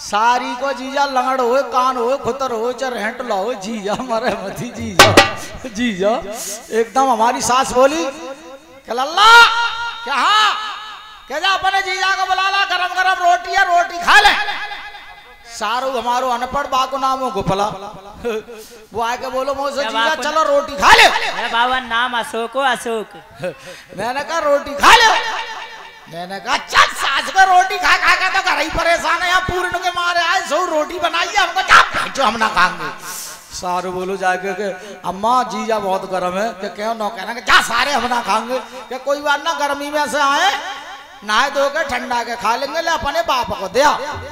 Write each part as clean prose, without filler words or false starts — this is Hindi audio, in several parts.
सारी को जीजा लंगड़ हो कान हो खुतर हो चाहे रेंट लाओ जीजा मरे मथी जीजा जीजा एकदम। हमारी सास बोली कि लल्ला क्या हाँ क्या जा अपने जीजा को बुला ला, गरम गरम रोटी है रोटी खा ले। सारू हमारो अनपढ़ बाको नाम हो गोपला वो आके बोलो मोसे जीजा चलो रोटी खा ले। बाबा नाम अशोक हो अशोक। मैंने कहा रोटी खा ले। मैंने कहा चल सास को रोटी खा खा के तो घर ही परेशान है, यहाँ पूर्ण के मारे आए सो रोटी बनाइए हमको क्या जो हम ना खाएंगे। सारू बोलो जाके के अम्मा जीजा बहुत गर्म है कि क्यों ना कहना क्या सारे हम ना खाएंगे कि कोई बात ना गर्मी में से आए नहाए धो के ठंडा के खा लेंगे ले अपने बाप को दिया।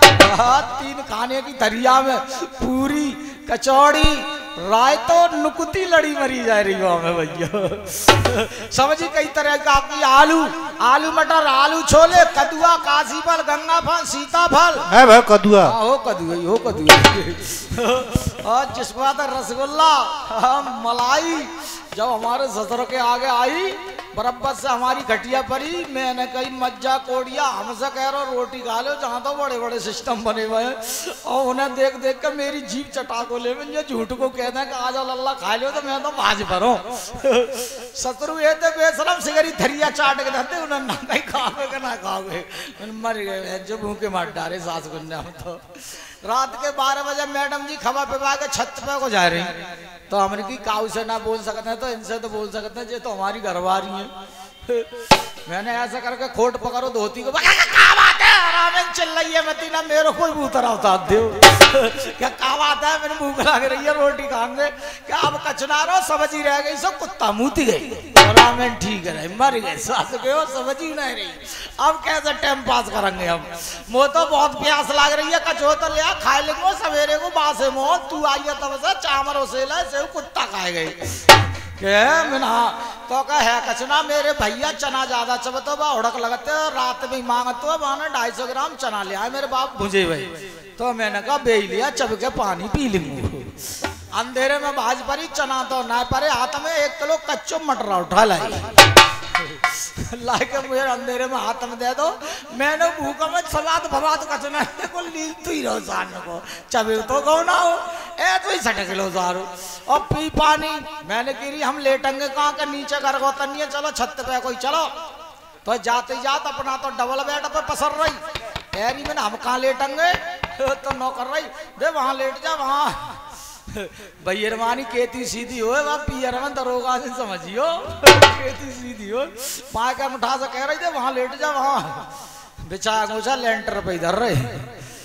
3 खाने की दरिया में पूरी कचौड़ी रायतो नुकुती लड़ी मरी जा रही हो हमें भैया। समझी कई तरह का आपकी आलू आलू मटर आलू छोले कदुआ काशी फल गंगा फल सीता फल है भाई कदुआ हो कदुआ और जिस बात रसगुल्ला मलाई जब हमारे ससुर के आगे आई बरब्बर से हमारी घटिया परी। मैंने कही मज्जा कोड़िया हमसे कह रहा रोटी खा लो, जहाँ तो बड़े बड़े सिस्टम बने हुए हैं और उन्हें देख देख कर मेरी जीभ चटा को ले ये झूठ को कहते हैं कि आज लल्ला खा लो तो मैं तो बाज भरो। शत्रु ये थे बेशरम सिगरी धरिया चाट के देते उन्हें ना कहीं खाओगे कि ना खाओगे मर गए जो भूखे मार डाले सास गुन्ने। हम तो रात के 12 बजे मैडम जी खबर पे के छत पे को जा रही तो हमने की काऊ से ना बोल सकते हैं तो इनसे तो बोल सकते हैं ये तो हमारी घरवारी है। मैंने ऐसा करके खोट पकड़ो धोती को क्या बात है आराम से चल रही है मती ना मेरे को भूतरा उतार दो क्या क्या बात है मैंने भूख लग रही है रोटी खाएंगे क्या अब कचना रहो समझ ही रह गई सब कुत्ता मुती गई आराम में ठीक है मर गए सास के हो समझ ही नहीं रही अब कैसे टाइम पास करेंगे हम। मुझे तो बहुत प्यास लग रही है कचो तो लिया खा लेंगे सवेरे को बासे मोह तू आई है तब से चामर उसेला से कुत्ता खाए गए मैंने हाँ तो क्या है कचना मेरे भैया चना ज्यादा चबतो बा उड़क लगते हो रात में मांगते हो माने 250 ग्राम चना लिया है मेरे बाप भुजे भाई तो मैंने कहा बे लिया चब के पानी पी लूंगी। अंधेरे में भाज परी चना तो ना परे हाथ में 1 किलो कच्चो मटर उठा लाई लाके मुझे अंधेरे में हाथ में दे दो मैंने भूखा में सलाद भवाद कचना को ली तू ही रहो सामने को चबे तो गौ ना हो ए तो ही 60 किलो सारो और पी पानी। मैंने कही हम लेटेंगे कहाँ के नीचे घर को तनिए चलो छत पे कोई चलो तो जाते जात अपना तो डबल बेड पे पसर रही यारी मैंने हम कहाँ लेटेंगे तो नौकर रही दे वहां लेट जा वहां भैरवानी केती सीधी हो पियर में दरोगा से समझियो केती सीधी हो पाए का उठा से कह रही थे वहां लेट जा वहां बिछा गोछा लेंटर पे इधर रहे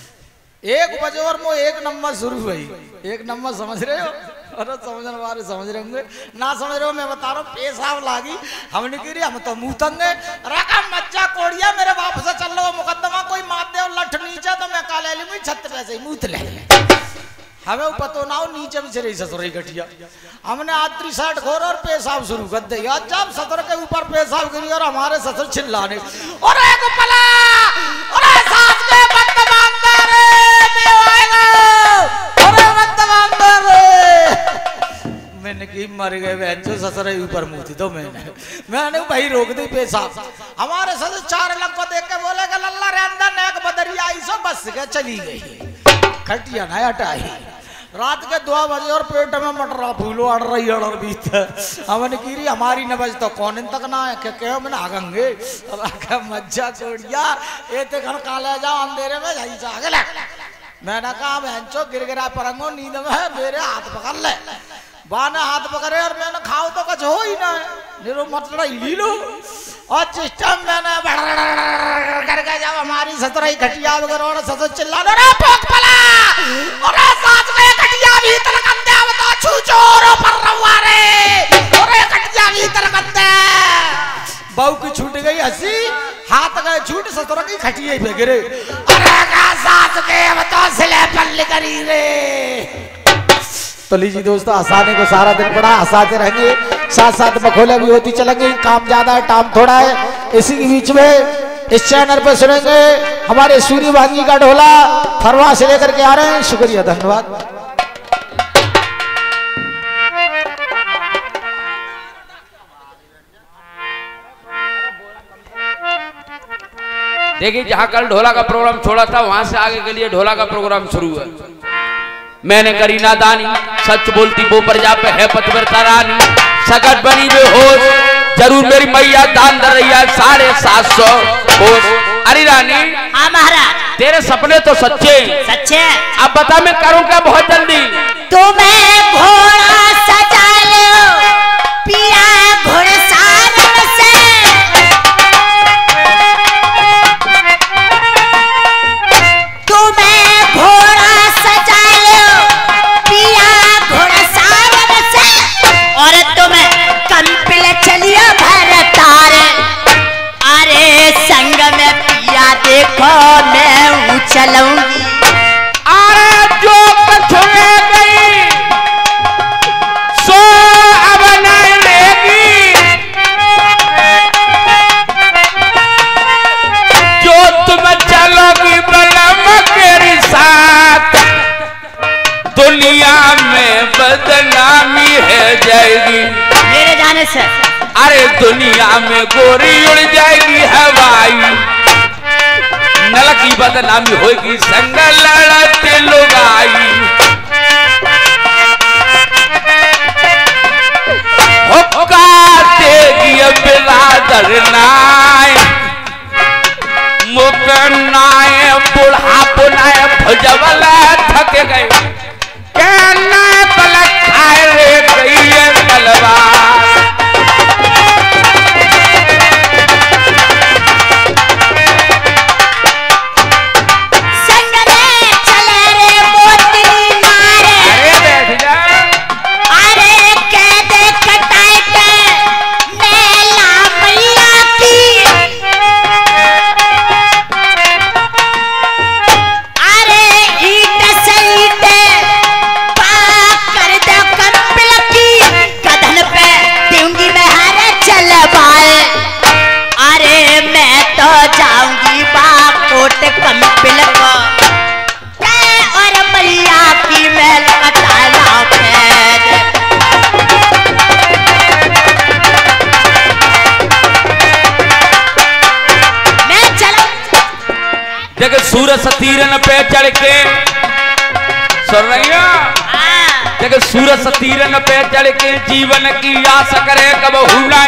1 बजे और वो 1 नंबर शुरू हुई 1 नंबर समझ रहे हो अरे समझने वाले समझ रहे होंगे ना समझ रहे हो मैं बता रहा हूँ पेशाब लागी हमने कह रही हम तो मुंह तंगे रकम मज्जा कोड़िया मेरे बाप से चल लो मुकदमा कोई मार दे लठ नीचे तो मैं काले ली छत पे से मुँह ले हमें पतो ना हो नीचे भी चली ससुर घटिया हमने आत्री साइड खोर और पेशाब शुरू कर दिया जब ससुर के ऊपर पेशाब गिरी और हमारे ससुर चिल्लाने और मैंने की मर गए बहन जो ससुर ऊपर मुँह थी तो मैंने भाई रोक दी पेशाब। हमारे ससुर 4 लग को देख के बोले कि लल्ला रे अंदर नेक बदरिया आई सो बस के चली गई खटिया ना हटाई। रात के 2 बजे और पेट में मटरा फूलो अड़ रही अड़ बीत हमने की रही हमारी न बज तो कौन तक ना है क्या मैंने आगंगे मज्जा छोड़िया ये तो घर कहा ले जाओ अंधेरे में जाई जागे ले। मैंने कहा बहनचो गिर गिरा परंगो नींद में मेरे हाथ पकड़ ले बाने हाथ पकड़े और मैंने खाओ तो कुछ हो ही ना निरो मटरा ही लो और सिस्टम मैंने करके जब हमारी सतरही घटिया वगैरह और ससुर चिल्ला रे पोक पला अरे साथ में घटिया भी तलकंदे अब तो छूचोरो पर रवा रे अरे घटिया भी तलकंदे बहू की छूट गई हंसी हाथ गए छूट ससुर की घटिया ही पे गिरे अरे का साथ के अब तो सिले पल्ली करी रे। तो लीजिए दोस्तों हंसाने को सारा दिन पड़ा हंसाते रहेंगे साथ साथ मखौले भी होती चलेंगी काम ज्यादा है टाइम थोड़ा है। इसी के बीच में इस चैनल पर सुनेंगे हमारे सूर्य भांगी का ढोला फरवा से लेकर के आ रहे हैं। शुक्रिया धन्यवाद। देखिए जहाँ कल ढोला का प्रोग्राम छोड़ा था वहां से आगे के लिए ढोला का प्रोग्राम शुरू है। मैंने करी नादानी, सच बोलती वो प्रजा पे है पतिव्रता रानी, सकट बनी बेहोश जरूर मेरी मैया दान दे रही है 750 कोस। अरे रानी हाँ महाराज, तेरे सपने तो सच्चे सच्चे। अब बता मैं करूं क्या बहुत जल्दी। तुम्हें घोड़ा सजा लो पिया घुड़सारन से, तुम्हें घोड़ा सजा लो पिया घुड़सारन से, और तुम्हें कंपिल चलियो भरतार। अरे संग में पिया देखो मैं हूँ चलूंगी। अरे जो कछुए गई सो अब नहीं लेगी, जो तुम चलोगी बलम मेरे साथ दुनिया में बदनामी है जाएगी। मेरे जाने से अरे दुनिया में गोरी उड़ जाएगी हवाई, नल की बदनामी होगी संग लड़ते लोग आई। हुक्का देगी बिरादर नाय मुकनाए बुढ़ा पुनाए भुजबल थक गए, कहना पलक खाए रे गई है तलवार। सूरज सतीरन पे चढ़ के सुन रही हो, देखो सूरज सतीरन पे चढ़ के जीवन की आस करे कब हुना,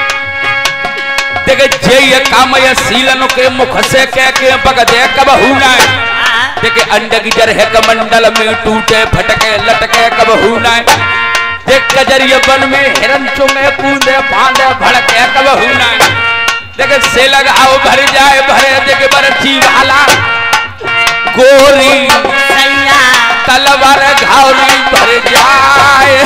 देखे जय कामय सीलन के मुख से कह के बगदे कब हुना, देखे अंड की जर है कमंडल में टूटे फटके लटके कब हुना, देख कजरिय वन में हिरन चुमे कूदे फांदे भड़के कब हुना, देखे से लगाओ भर जाए भरे देखे बरछी वाला गोरी तलवार घावनी भर जाए,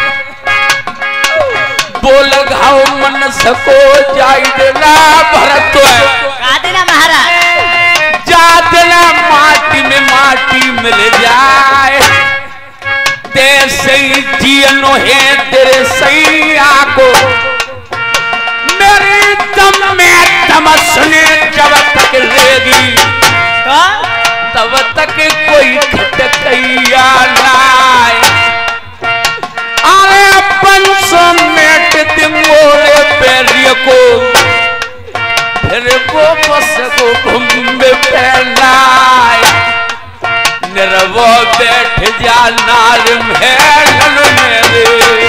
बोल घाव मन सको जाई देना भरत देना महाराज, जा देना माटी में माटी मिल जाए, तेरे सही जियनो है तेरे सही आको मेरी दम में दम सुने जब तक रहेगी तब तक कोई खटकैया नाय, अरे 500 मिनट मोरे पैरिय को फिर वो बस को घूमे फैलाए, निरवो बैठ जा नार महल मेरे।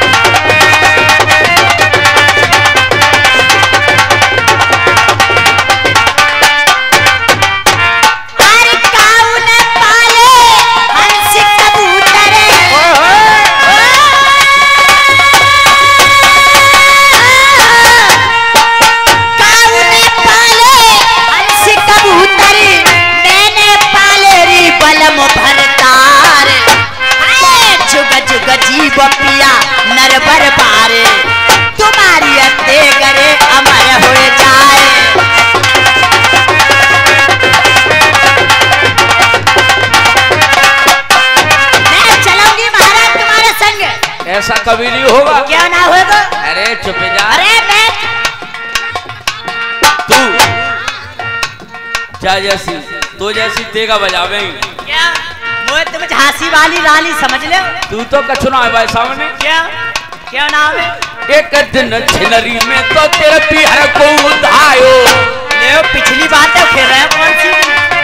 पिया नर बरबारे तुम्हारी अते करे अमर हो जाए, मैं चलूंगी महाराज तुम्हारे संग। ऐसा कभी नहीं होगा। क्या ना होगा? अरे चुप जा। अरे मैं तू जा जैसी तो जैसी तेगा बजावे क्या वो तुम झांसी वाली रानी समझ ले, तू तो कछु ना है भाई सामने। क्या क्या नाम है? एक दिन छिनरी में तो तेरे पिहर को उधायो, अरे वो पिछली बात है खेल रहे हैं कौन सी?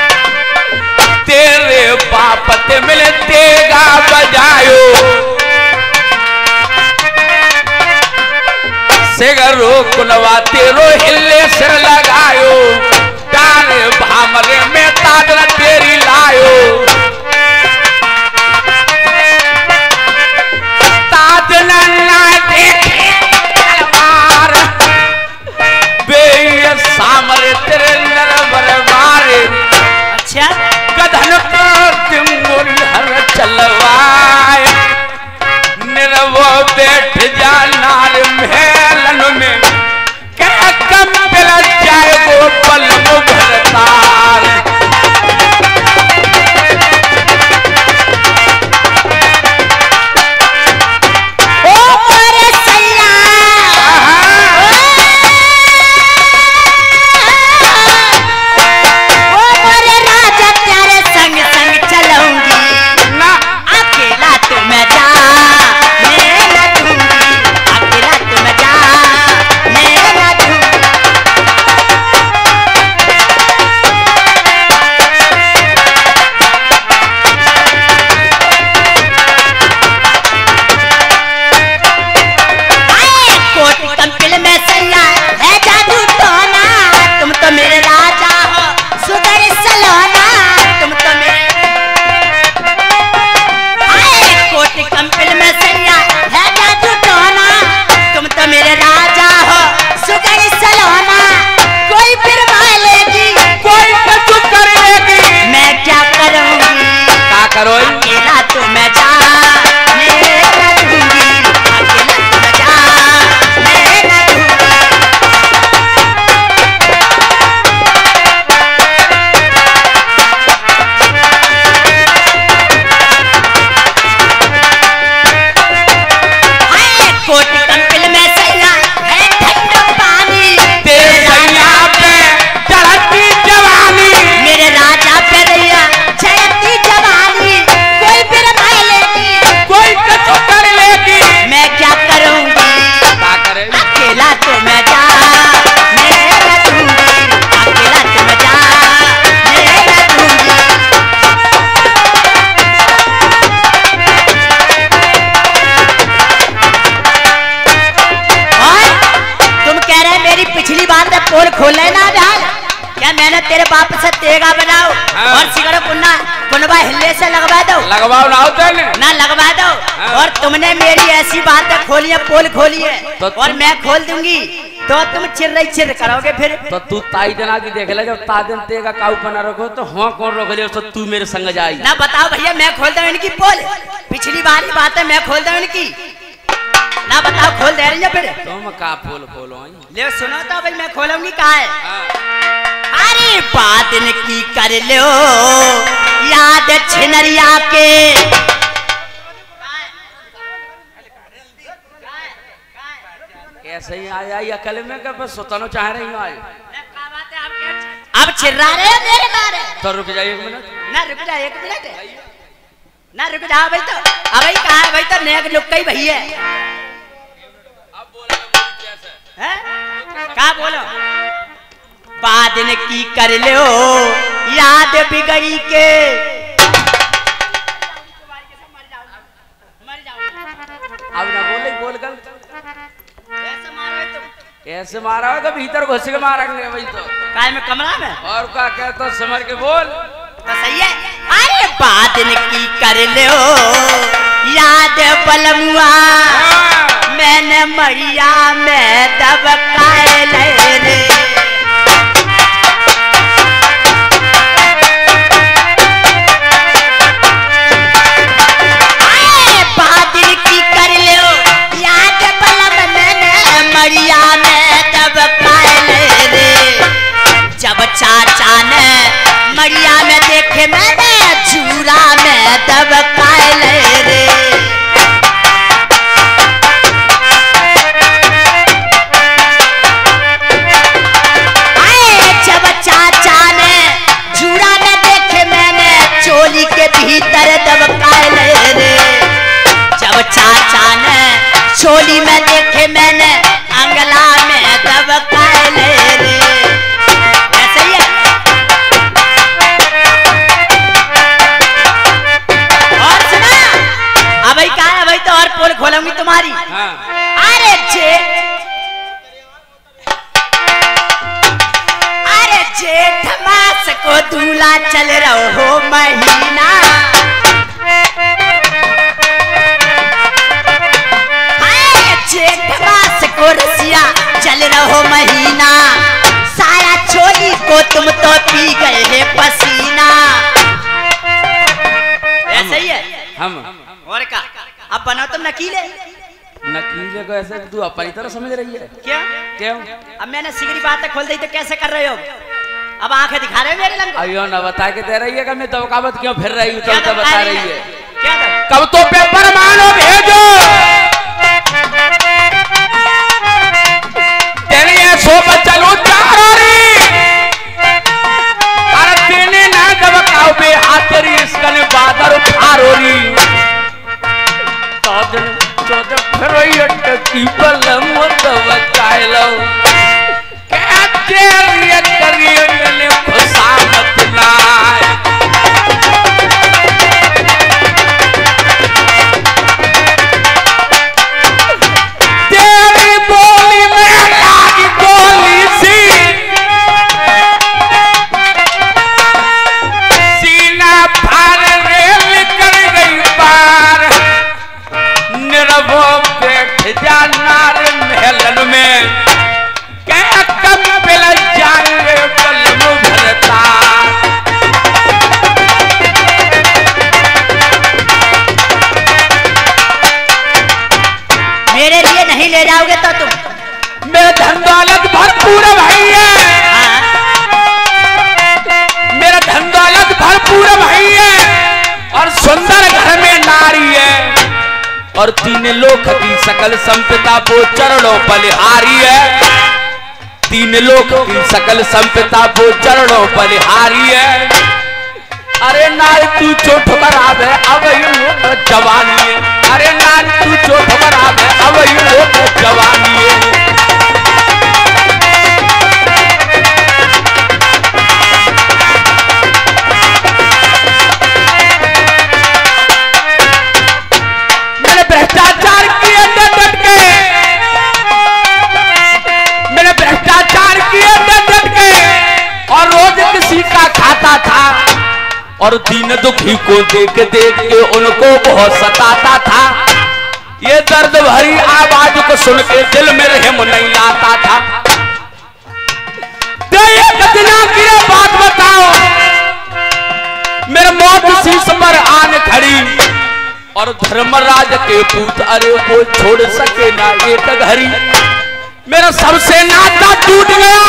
तेरे बाप ते मिले तेगा बजायो सेगरो कुलवा तेरो हिले सिर लगायो तारे भामरे में तादर तेरी लायो तादना ना देखे तलवार बे सामरे तेरे नरवर मारे अच्छा गधन कर मोरी हर चलवाए निरवो बैठ जा नार महलन में क्या कम पिला जाए वो पल भरतार पोल खोले ना बिहार क्या मैंने तेरे बाप से तेगा बनाओ और सिगड़ कुन्ना कुनबा हिले से लगवा दो लगवाओ ना होता ना लगवा दो और तुमने मेरी ऐसी बातें खोली है पोल खोली है तो और मैं खोल दूंगी तो तुम चिर करोगे फिर तो तू ताई जना की देख ले जब तादन तेगा काऊ बना रखो तो हाँ कौन रोक ले तो तू मेरे संग जाई ना बताओ भैया मैं खोल दूं इनकी पोल पिछली बार की बात है मैं खोल दूं इनकी ना बताओ खोल दे रही है फिर तुम का पोल खोलो ले सुनो तो भाई मैं खोलूंगी कहा है अरे बात न की कर लो याद छिनरिया के ऐसे ही आया अकल में कब सुतनो चाह रही हूँ आज अब छिर्रा रहे मेरे बारे तो रुक जाइए 1 मिनट ना रुक जा 1 मिनट ना रुक जा भाई तो अबे कहा है भाई तो नेक लुक ही भैया क्या बोलो बाद न की कर लो याद बिगड़ी के अब ना बोले बोल गल ऐसे मारा हो तो भीतर घुस के मारेंगे भाई तो काय में कमरा में और क्या कहता समझ के बोल तो सही है अरे बाद न की कर लो याद बलमुआ मैंने मरिया में दबकाए ले रे बादल की कर लो याद बलम मैंने मरिया में दबकाए ले रे जब चाचा ने मरिया में देखे मैंने चूरा में दबकाए ले रे भीतर दबकाए ले रे जब चाचा ने चोली में देखे मैंने अंगला में दबकाए ले रे खोलूंगी तुम्हारी। हाँ। अरे जेठ मास को दूल्हा चल रहो हो महीना, जेठ मास को रसिया चल रहो महीना, साया चोली को तुम तो पी गए है पसीना। ऐसा ही है हम और का। अब बनाओ तुम नकीले। नकीले को ऐसे तू अपनी तरह समझ रही है क्या क्यों? अब मैंने सिगरी बातें खोल दी तो कैसे कर रहे हो? अब आंखें दिखा रहे हो मेरे लंगो? अयो ना बता के दे रही है कि मैं दबकावत क्यों फिर रही हूँ? क्या तो बता रही है क्या था? कब तो पेपर मानो भेजो तेरी सो चलो चारोरी अरे तेने ना दबकाओ बे हाथरी इसकने बादर फारोरी तो फिर ये टकी बलम दबकाइलो कहते ये करिए मैंने खुशामत नाय तेरी बोली में लागी बोली सी सीना फाड़ रेल कर गई पार निरवो बैठ जा नार महलन में क्या कम पिल जाए कलम भरता मेरे लिए नहीं ले जाओगे तो तुम? मेरा धन दौलत भरपूर भाई है। मेरा धन दौलत भरपूर भाई है और सुंदर घर में नारी है और तीन लोक की सकल संपदा वो चरणों बलिहारी है। तीन लोक की सकल संपदा वो चरणों बलिहारी है। अरे नारी तू जो ठोकर आवे अब यूं जवानी है। अरे नारी तू जो ठोकर आवे अब यूं जवानी है। मैंने भ्रष्टाचार किए डट के मैंने भ्रष्टाचार किए डट के और रोज किसी का खाता था और दीन दुखी को देख देख के उनको बहुत सताता था। ये दर्द भरी आवाज को सुन के दिल में रहम नहीं लाता था। तो ये कितना की बात बताओ मेरे मौत शीश पर आन खड़ी और धर्मराज के पूत अरे वो छोड़ सके ना एक घड़ी। मेरा सबसे नाता टूट गया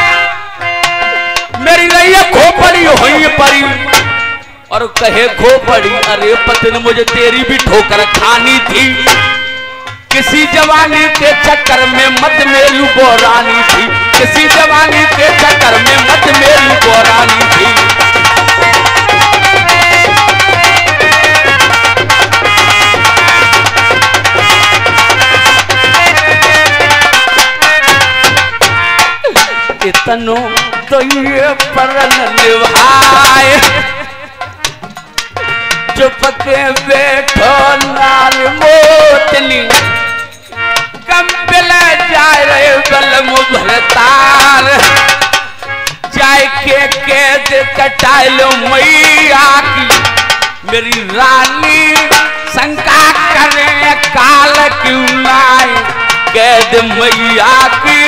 मेरी रैया खोपड़ी हुई पड़ी और कहे खोपड़ी अरे पत्नी मुझे तेरी भी ठोकर खानी थी। किसी जवानी के चक्कर में मत मेलू बोरानी थी। किसी जवानी के चक्कर में मत मेलू बोरानी थी। इतनो तो ये परन निभाए चुप के बैठो नाल मोतनी कम पिला जाए रे बलम भरतार जाए के कटाए लो मैया की मेरी रानी शंका करे काल क्यों नाई कैद मैया की